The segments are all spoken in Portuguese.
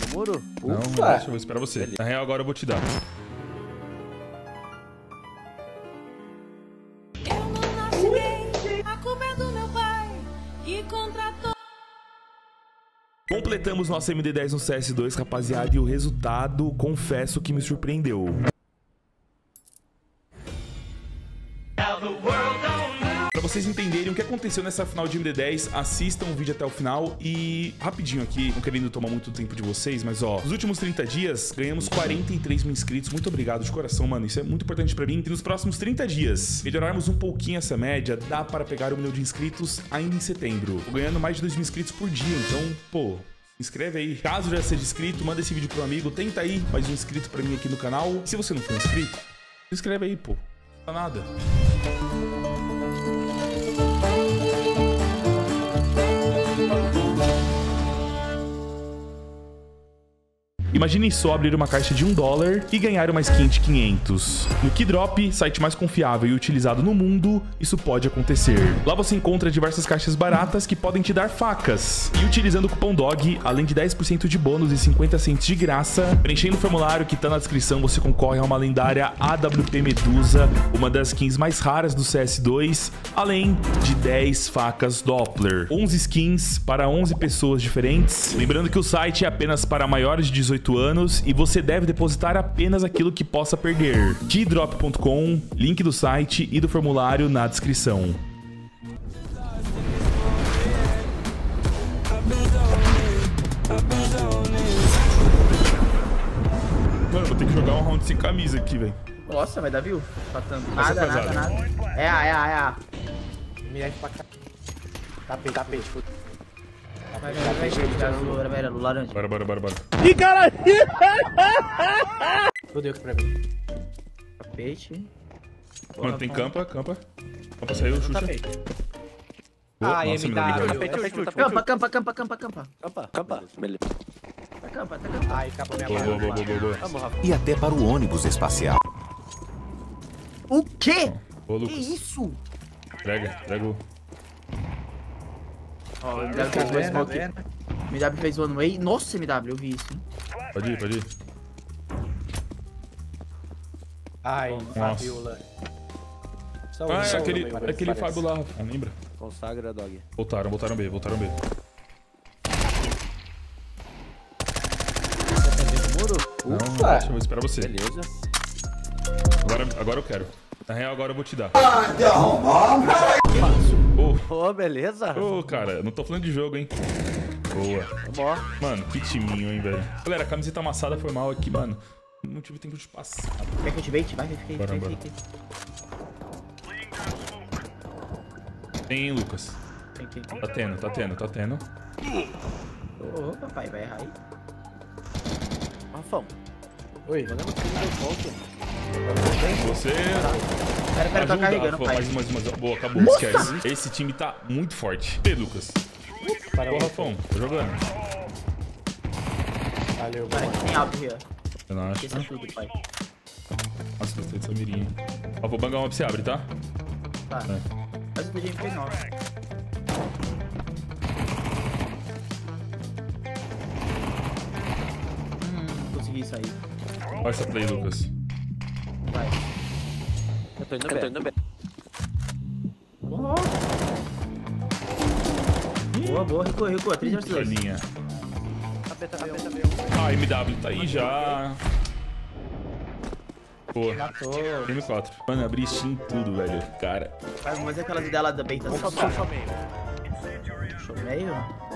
muro? Não, deixa eu esperar você. Na real, agora eu vou te dar. Eu não nasci gay, a culpa é do meu pai, que contratou. Completamos nosso MD10 no CS2, rapaziada, e o resultado, confesso que me surpreendeu. Pra vocês entenderem o que aconteceu nessa final de MD10, assistam o vídeo até o final e rapidinho aqui, não querendo tomar muito tempo de vocês, mas ó, nos últimos 30 dias ganhamos 43 mil inscritos, muito obrigado de coração, mano, isso é muito importante pra mim. E nos próximos 30 dias, melhorarmos um pouquinho essa média, dá para pegar 1 milhão de inscritos ainda em setembro. Tô ganhando mais de 2 mil inscritos por dia, então, pô, se inscreve aí. Caso já seja inscrito, manda esse vídeo pro amigo, tenta aí mais um inscrito pra mim aqui no canal. E se você não for inscrito, se inscreve aí, pô, não dá nada. Imaginem só abrir uma caixa de $1 e ganhar uma skin de 500. No Keydrop, site mais confiável e utilizado no mundo, isso pode acontecer. Lá você encontra diversas caixas baratas que podem te dar facas. E utilizando o cupom DOG, além de 10% de bônus e 50 cents de graça, preenchendo o formulário que tá na descrição, você concorre a uma lendária AWP Medusa, uma das skins mais raras do CS2, além de 10 facas Doppler. 11 skins para 11 pessoas diferentes. Lembrando que o site é apenas para maiores de 18 anos e você deve depositar apenas aquilo que possa perder. Keydrop.com, link do site e do formulário na descrição. Mano, vou ter que jogar um round sem camisa aqui, velho. Nossa, vai dar view? Patando. Nossa, Nada, pesado. nada, nada. É A. MF pra cá. Tapete. Vai, azul, velho, laranja. Bora. Ih, caralho! Fudeu aqui pra mim. Tapete. Mano, tem campa. Campa saiu, Xuxa. Tapete. Boa, Ah, nossa, me dá MK. vida. Campa. Beleza. Tá campa. Ai, acabou minha Boa. Vamos, Rafa. E até para o ônibus espacial. O quê? Ô, Que Lucas, isso? entrega o... Ó, o MW fez uma smoke. MW fez one way. Nossa, MW, eu vi isso. Hein? Pode ir. Ai, Nossa. Fabiola. Ah, é aquele Fábio lá, Rafa, lembra? Consagra, dog. Voltaram B. Muro? Não, deixa eu esperar você. Beleza. Agora eu quero. Na real, agora eu vou te dar. Ô, beleza. Ô, cara, eu não tô falando de jogo, hein? Boa. Vamos. Mano, que timinho, hein, velho. Galera, a camiseta amassada foi mal aqui, mano. Não tive tempo de passar. Quer que eu te bait? Vai, fica Bora. aí. Tem, Lucas. Tem. Tá tendo. Ô, papai, vai errar aí. Rafão. Oi. Mandando tudo no ponto. Você... Pera, tá carregando, pai. Mais. Boa, acabou, Nossa! esquece. Esse time tá muito forte. E Lucas? Ô, Rafão, tô jogando. Valeu, Cara, mano. tem alto aqui, ó. Eu não acho. Esqueça tudo, pai. Nossa, gostei dessa mirinha. Ó, vou bangar uma pra você abre, tá? Tá. Faz o TGMP nosso. Consegui sair. Olha essa play, Lucas. Vai. Eu tô indo bem. Boa, recua. 3 vs 2. Linha. Tapeta veio. Ah, MW tá aí já. Boa. Matou. Game 4. Mano, abri Steam tudo, velho. Cara. Mas é aquelas dela da bait. Só meio. Show meio.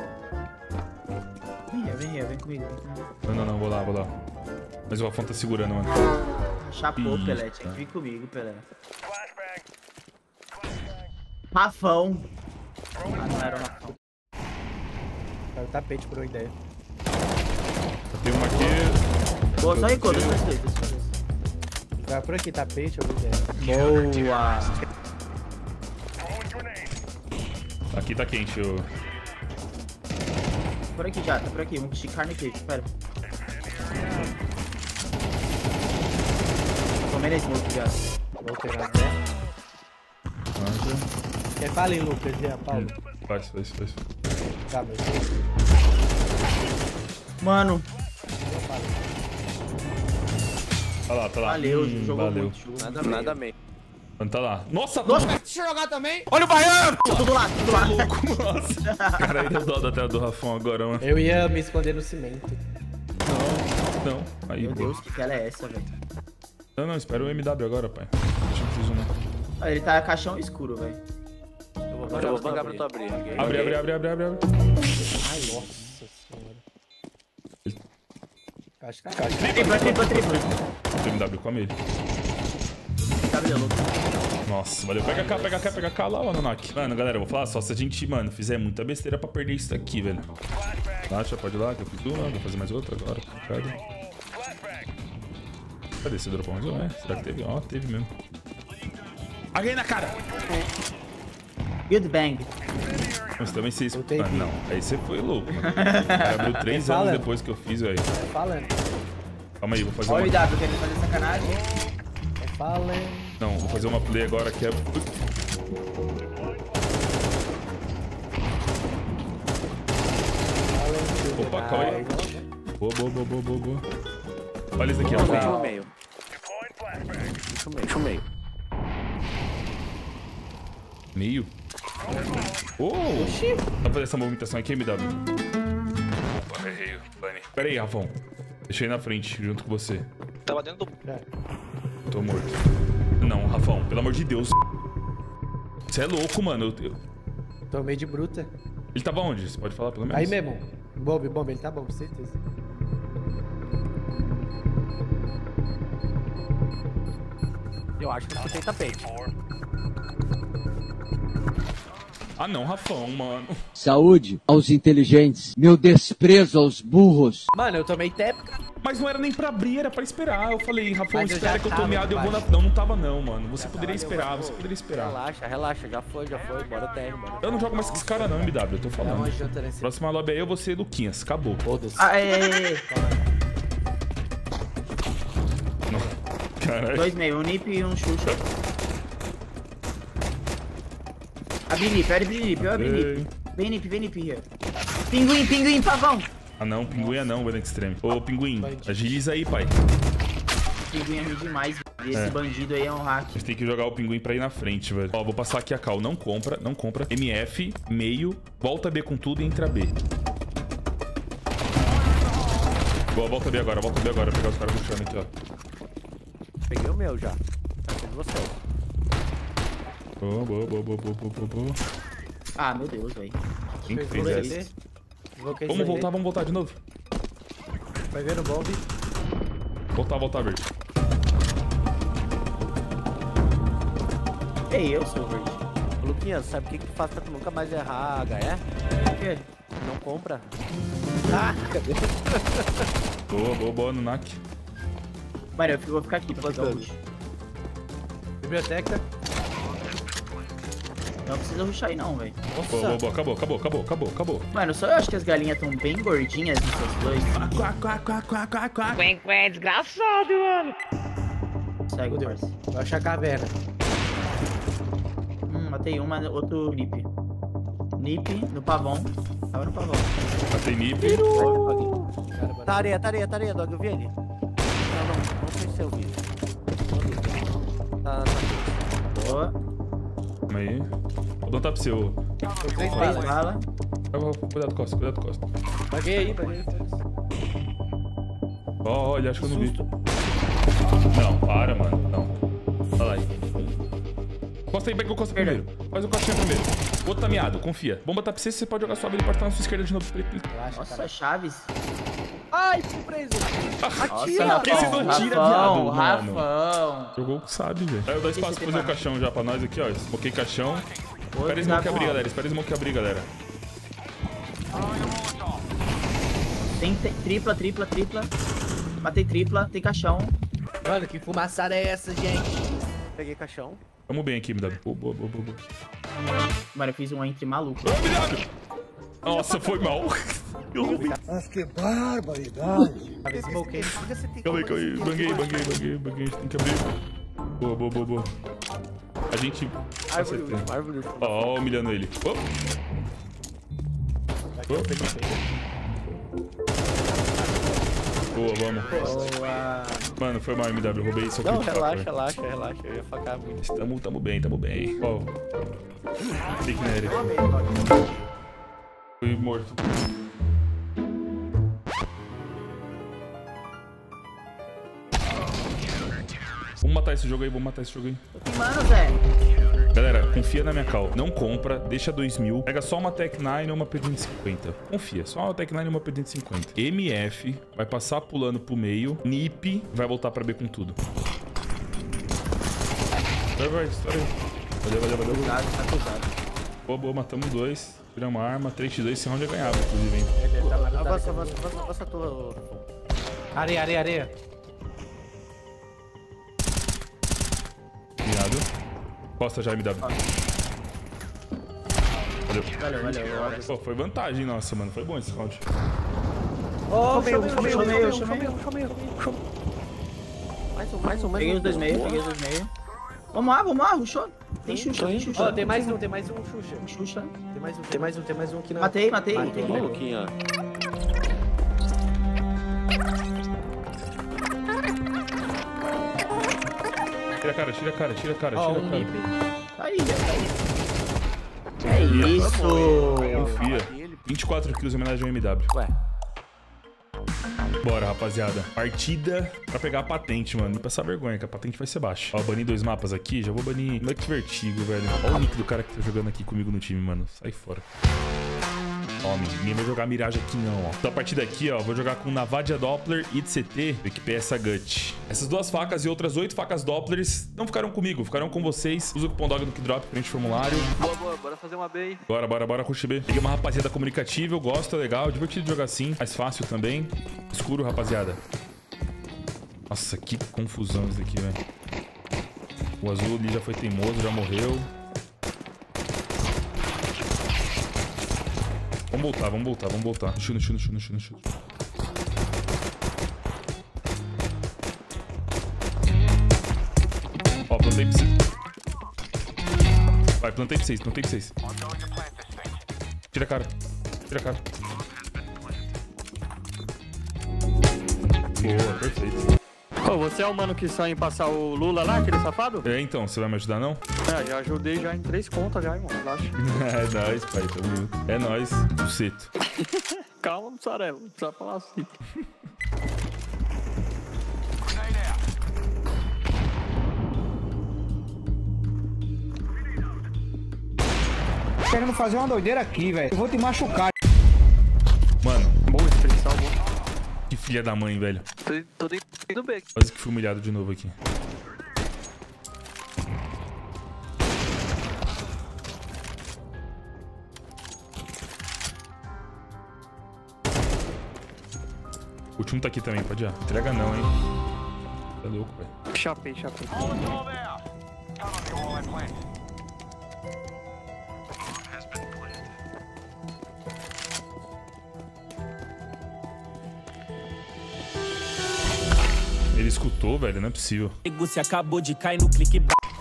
Vem comigo. Não, vou lá. Mas o Rafão tá segurando, mano. Chapou, Ih, Pelé. Tinha que vir comigo, Pelé. Rafão. Ah, não era o Rafão. Cara, tapete por uma ideia. Tem uma aqui. Boa, só recua. 2 vs 2. Vai por aqui, tapete, eu vi ideia. Boa. Aqui tá quente, ô. Por aqui já, tá por aqui. Vamos de carne aqui, espera. Tomei nesse smoke já. Vou pegar até. Quer falar, Lucas? Já, Paulo. Faz. Tá, meu. Mano, Tá lá, tá lá. Valeu, jogou valeu. muito. Jogou muito. Nada meio. Mano, tá lá. Nossa, Nossa, Deixa eu jogar também. Olha o baiano! tudo lá, tudo lá. nossa. Cara, aí deu dó da tela do Rafão agora, mano. Eu ia me esconder no cimento. Não. Aí, Meu boa. Deus, que tela é essa, velho? Não, não, espera o MW agora, pai. Deixa eu preciso, né? Ah, ele tá caixão escuro, velho. Eu vou bangar pra tu abrir. Abre. Ai, nossa senhora. Caixa. Tripla. MW, come ele. Cabelo louco. Nossa, valeu. Pega cá lá, mano, Nak. Mano, galera, eu vou falar só se a gente, mano, fizer muita besteira pra perder isso aqui, velho. Relaxa, pode ir lá, que eu fiz uma, vou fazer mais outra agora. Cadê esse dropão? É, será que teve? Ó, teve mesmo. Alguém na cara! Good bang. Mas também se isso. tenho Ah, que- não, aí você foi louco, mano. O cara abriu 3 anos falando. depois que eu fiz, velho. Falando. Calma aí, vou fazer Olha o uma. IW querendo fazer sacanagem. Falando. Não, vou fazer uma play agora que é. Opa, calma aí. Boa. Olha isso aqui, ó. Deixa o meio. Deixa o meio. Meio. Oh! Dá pra fazer essa movimentação aqui, MW? Opa, errei, Bunny. Pera aí, Rafão. Deixei na frente, junto com você. Tava dentro do... Tô morto. Não, Rafão, pelo amor de Deus. Você é louco, mano. Tomei de bruta. Ele tava onde? Você pode falar pelo menos? Aí mesmo. Bomb, ele tá bom, com certeza. Eu acho que eu escutei tapete. Ah não, Rafão, mano. Saúde aos inteligentes, meu desprezo aos burros. Mano, eu tomei tap. Mas não era nem pra abrir, era pra esperar. Eu falei, Rafão, Mas eu espera já que eu tô tava meado e eu vou na... embaixo. Não tava não, mano. Você poderia esperar, você poderia esperar. Relaxa, já foi. Bora TR, bora. Eu não jogo mais com esse cara não, MW, eu tô Dá falando. uma janta nesse. Próxima lobby aí eu vou ser Luquinhas, acabou. Foda-se. Ah, é. Caralho. 2 meio, um nip e um Xuxa. Abre nip, eu abri nip. Vem nip here. Pinguim, pavão. Ah não, pinguim é não, Banana Extreme. Ô, pinguim, agiliza aí, pai. Pinguim é ruim demais, velho. Esse bandido aí é um hack. A gente tem que jogar o pinguim pra ir na frente, velho. Ó, vou passar aqui a cal. Não compra. MF, meio, volta B com tudo e entra B. Boa, volta B agora. Pegar os caras puxando aqui, ó. Peguei o meu já. Tá com você. Boa. Ah, meu Deus, velho. Quem que fez essa? Vamos voltar de novo. Vai ver no bomb. Voltar, verde. Ei, eu sou o verde. Luquinhas, sabe o que faz pra tu nunca mais errar HE? O quê? Não compra. Boa, no NAC. Mano, eu vou ficar aqui pra pegar o rush. Biblioteca. Não precisa rushar aí não, velho. Boa, acabou. Mano, só eu acho que as galinhas estão bem gordinhas nesses dois. Desgraçado, mano. Segue, Fudeu. parça. Vai achar caverna. Matei uma, outro nip. Nip no pavão. Tava no pavão. Matei nip. Tá areia, Dog, eu vi ele. Não sei se eu vi. Tá. Boa. Calma aí. Vou dar um tap seu. Três Três balas. bala. Cuidado, Costa. Paguei aí. Ó, ele acha que eu não vi. Não, para, mano. Não. Olha lá aí. Costa aí, pega o Costa primeiro. Faz o Costinha primeiro. O outro tá miado, confia. Bomba tá pra você pode jogar suave, ele pode estar na sua esquerda de novo. Relaxa, Nossa, cara. Chaves. Ai, surpresa. Nossa, Por que você não tira, viado, Rafão, mano? Rafão. Jogou o que sabe, velho. Aí eu dou espaço pra fazer o caixão já pra nós aqui, ó. Smoquei caixão. Espera o smoke abrir, galera. Tem tripla. Matei tripla, tem caixão. Mano, que fumaçada é essa, gente? Peguei caixão. Tamo bem aqui, MW. Boa. Mano, eu fiz um entre maluco. Nossa, foi mal. Eu roubei. Smoke. Calma aí. Banguei. A gente tem que abrir. Boa. A gente... Árvore. Ó, humilhando ele. Boa, vamos. Boa. Mano, foi mal, MW. Roubei isso aqui. Não, de faca, relaxa, velho. relaxa, relaxa. Eu ia facar muito. Tamo bem, tamo bem. Ó. Tem que nele. Fui morto. Vamos matar esse jogo aí, vamos matar esse jogo aí. Mano, Zé. Galera, confia na minha call. Não compra, deixa 2.000. Pega só uma Tech 9 ou uma P250. Confia, só uma Tech 9 e uma P250. MF vai passar pulando pro meio. NIP vai voltar pra B com tudo. Vai, estoura aí. Valeu. Cuidado, tá cruzado. Boa, matamos 2. Tiramos a arma. 3x2, esse round já ganhava, inclusive, hein. Avança a tua. Areia. Obrigado. Costa já, MW. Valeu. Pô, foi vantagem nossa, mano. Foi bom esse round. Chamei. Mais um. Peguei os dois meio. Vamos lá, rushou. Tem Xuxa. Ó, tem mais um Xuxa. Xuxa. Tem mais um aqui na... Matei. Tem maluquinho, ó. Tira a cara. Aí. É isso. Confia. 24 kills em homenagem ao MW. Ué. Bora, rapaziada. Partida pra pegar a patente, mano. E passar vergonha, que a patente vai ser baixa. Ó, bani 2 mapas aqui. Já vou banir Luck Vertigo, velho. Olha o nick do cara que tá jogando aqui comigo no time, mano. Sai fora. Ó, ninguém vai jogar Mirage aqui não, ó. Então a partida aqui, ó, vou jogar com Navadia Doppler e DCT, do equipe essa Gut. Essas 2 facas e outras 8 facas Dopplers não ficaram comigo, ficaram com vocês. Usa o cupom DOG no Kidrop, preenche o formulário. Boa, bora fazer uma B aí. Bora, rush B. Peguei uma rapaziada comunicativa, eu gosto, é legal, divertido jogar assim. Mais fácil também. Escuro, rapaziada. Nossa, que confusão isso daqui, velho. O azul ali já foi teimoso, já morreu. Vamos voltar. Chuno. Ó, plantei pra 6. Vai, plantei pra 6. Tira a cara. Boa, perfeito. Ô, você é o mano que sonha em passar o Lula lá, aquele safado? É, então, você vai me ajudar, não? É, já ajudei já em 3 contas já, irmão, relaxa. É nóis, pai, tamo junto. É nóis, buceto. Calma, mussarela, não precisa falar assim. Querendo fazer uma doideira aqui, velho. Eu vou te machucar. Mano, Boa, especial, boa. que filha da mãe, velho. Tô dentro do B. Quase que fui humilhado de novo aqui. O último tá aqui também, pode ir. Entrega não, hein. Tá louco, velho. Chapei. Ele escutou, velho, não é possível. Você acabou de cair no clique.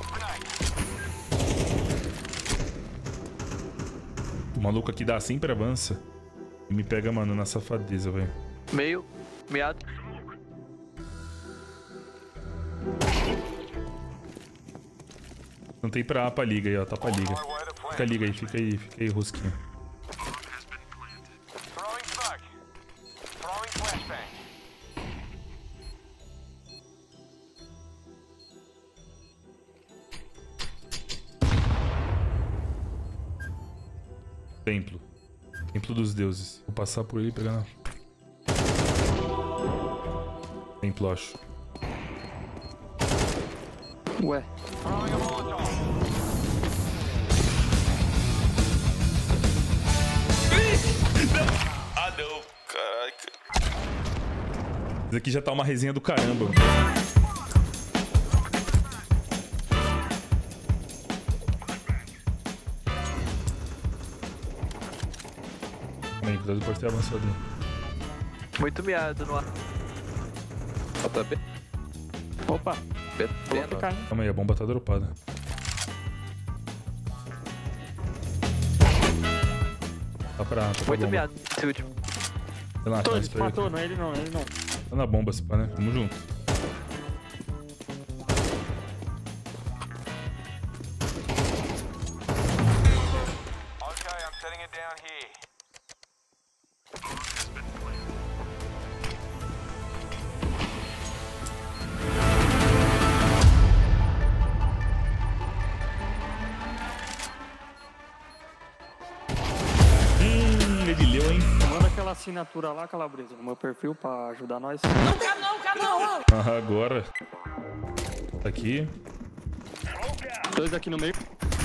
O maluco aqui dá sempre avança. E me pega, mano, na safadeza, velho. Meado. Não tem pra liga aí, ó. Tá pra liga. Fica aí, rosquinha. Templo dos deuses. Vou passar por ele e pegar na... Templo, acho. Ué. Ah, não. Caraca. Isso aqui já tá uma resenha do caramba. Bem, cuidado por ter avançado. Muito miado no ar. JP. Opa. Calma aí, a bomba tá dropada. Tá pra Muito bomba. miado esse último. Relaxa, Matou, não é ele não. Tá na bomba, se pá, né? Tamo junto. Ele leu, hein? Manda aquela assinatura lá, Calabresa, no meu perfil pra ajudar nós. Não quero não! Ah, agora. Aqui. 2 aqui no meio.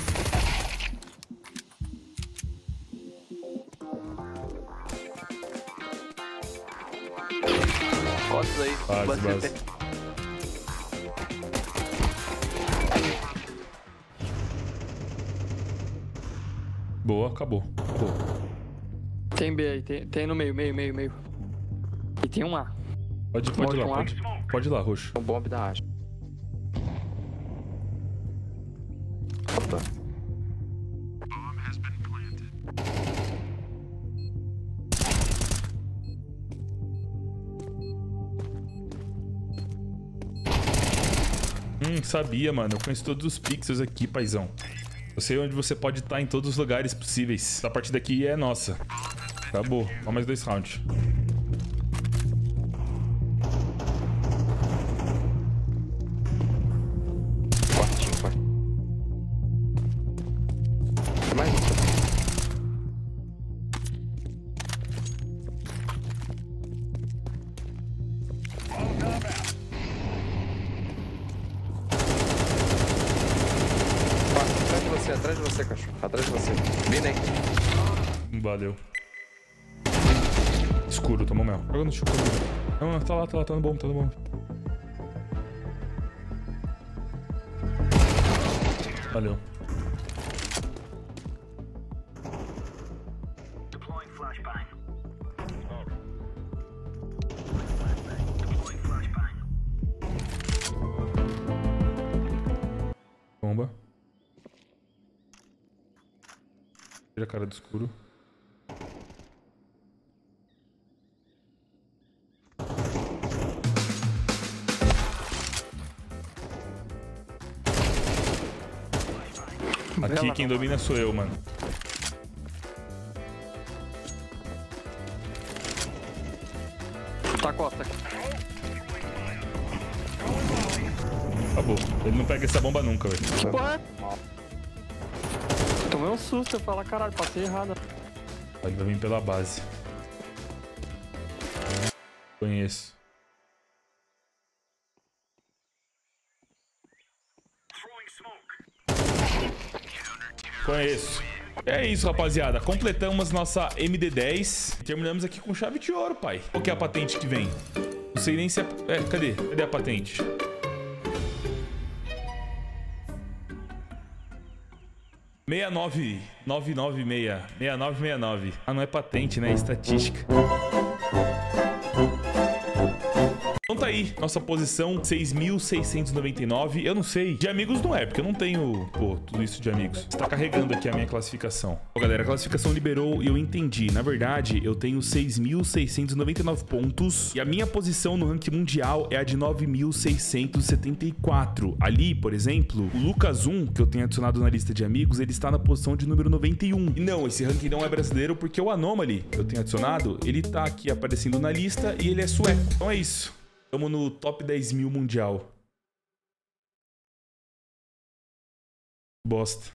Fotos aí. Base. Boa, acabou. Tem B aí, tem no meio. E tem um A. Pode ir lá, pode ir lá, roxo. Um bomb da Asha. Opa. Sabia, mano. Eu conheço todos os pixels aqui, paizão. Eu sei onde você pode estar em todos os lugares possíveis. Essa partida aqui é nossa. Acabou. Só mais 2 rounds. Quartinho. Tem mais um. Atrás de você, cachorro. Atrás de você. Vem aí. Valeu. Escuro, tomou mel. Joga no chuco. Não, tá lá, tá no bom, tá no bom. Valeu. Bomba. Tira a cara do escuro. Aqui quem domina sou eu, mano. Tá costa aqui. Acabou. Ele não pega essa bomba nunca, velho. Que porra é? Tomei um susto, eu falar, caralho, passei errado. Ele vai vir pela base. Conheço. Conheço. É isso, rapaziada. Completamos nossa MD10. Terminamos aqui com chave de ouro, pai. Qual que é a patente que vem? Não sei nem se é... cadê? Cadê a patente? ...6969. Ah, não é patente, né? É estatística. Então tá aí, nossa posição 6.699. Eu não sei, de amigos não é, porque eu não tenho, tudo isso de amigos. Está carregando aqui a minha classificação. Galera, a classificação liberou e eu entendi. Na verdade, eu tenho 6.699 pontos e a minha posição no ranking mundial é a de 9.674. Ali, por exemplo, o Lucas 1, que eu tenho adicionado na lista de amigos, ele está na posição de número 91. E não, esse ranking não é brasileiro porque o Anomaly, que eu tenho adicionado, ele tá aqui aparecendo na lista e ele é sueco. Então é isso. Estamos no top 10.000 mundial. Bosta.